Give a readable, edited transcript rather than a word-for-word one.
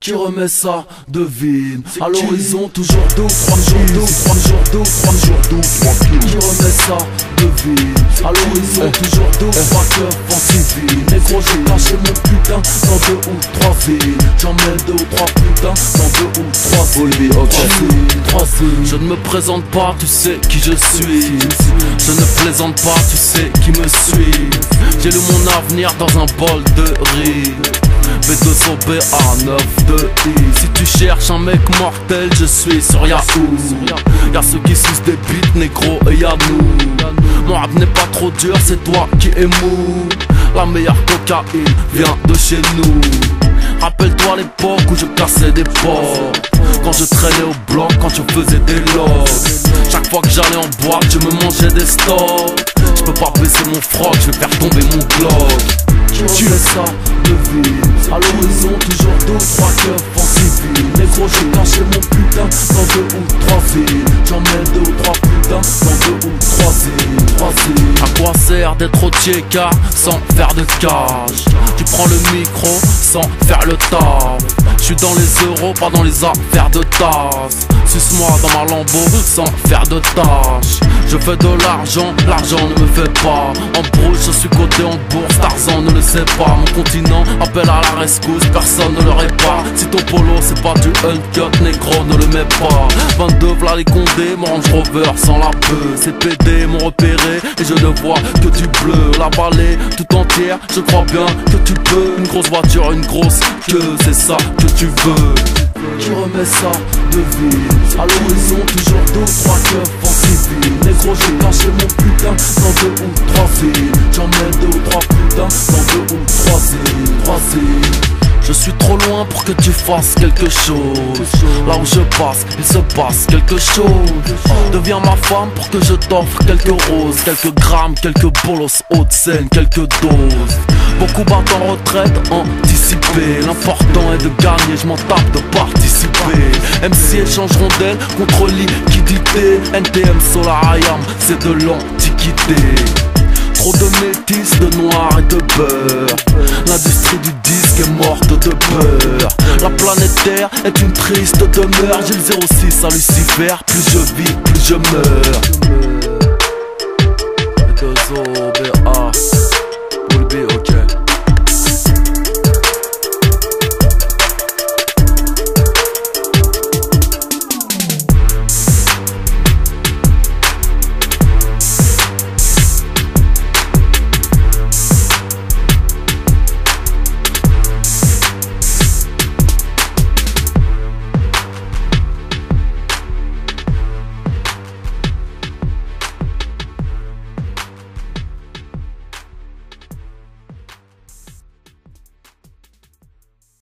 qui remet ça, devine. À l'horizon, toujours d'eau, 3 jours d'eau, 3 jours d'eau, 3 jours d'eau, 3 kills. Qui remet ça, devine. À l'horizon, toujours d'eau, 3 keufs en civil. Négro, j'ai caché mon putain dans 2 ou 3 villes. J'emmène 2 ou 3 putains dans 2 ou 3 villes. 3 villes. Je ne me présente pas, tu sais qui je suis. Je ne plaisante pas, tu sais qui me suit. J'ai lu mon avenir dans un bol de riz. B2OBA 9 de I. Si tu cherches un mec mortel, je suis sur Yahoo. Y'a ceux qui sucent des bites, négro, et y'a nous. Mon rap n'est pas trop dur, c'est toi qui es mou. La meilleure cocaïne vient de chez nous. Rappelle-toi l'époque où je cassais des portes, quand je traînais au bloc, quand je faisais des logs. Chaque fois que j'allais en boîte, je me mangeais des stocks. Je peux pas baisser mon froc, je vais faire tomber mon glock. Tu es ça, devine. À l'horizon, toujours 2 ou 3 keufs en civil. Négro, j'ai caché mon putain dans 2 ou 3 villes. J'emmène 2 ou 3 putains dans 2 ou 3 villes. À quoi sert d'être au Tcheka sans faire de cage? Tu prends le micro sans faire le taf. J'suis dans les euros, pas dans les affaires de tasse. Suce-moi dans ma lambeau sans faire de tâches. Je fais de l'argent, l'argent ne me fait pas. En brouille, je suis coté en bourse, Tarzan ne le sait pas. Mon continent appelle à la rescousse, personne ne le répare. Si ton polo c'est pas du uncut, négro ne le mets pas. 22 v'là les condés, mon Range Rover sans la peur. Ces PD m'ont repéré et je ne vois que du bleu. La vallée tout entière, je crois bien que tu peux. Une grosse voiture, une grosse queue, c'est ça que tu veux. Qui remet ça, devine. À l'horizon, toujours 2 ou 3 keufs en civil. Négro, j'ai caché mon putain dans 2 ou 3 villes. J'emmène 2 ou 3 putains dans 2 ou 3 villes. Je suis trop loin pour que tu fasses quelque chose. Là où je passe, il se passe quelque chose. Deviens ma femme pour que je t'offre quelques roses, quelques grammes, quelques bolos, haute scène, quelques doses. Beaucoup battent en retraite, anticipé. L'important est de gagner, je m'en tape de participer. MC échange rondelle contre liquidité. NTM Solarium, c'est de l'antiquité. Trop de métis, de noir et de beurre. L'industrie du disque est morte de peur. La planète Terre est une triste demeure. J'ai le 06 à Lucifer. Plus je vis, plus je meurs. B2OBA